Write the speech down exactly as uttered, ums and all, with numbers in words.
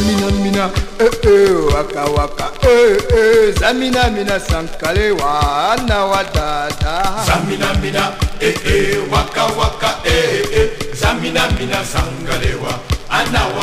Zamina mina eh eh waka waka eh eh zamina mina sankale wa na wadada. Zamina mina eh eh waka waka eh eh zamina mina sankale wa na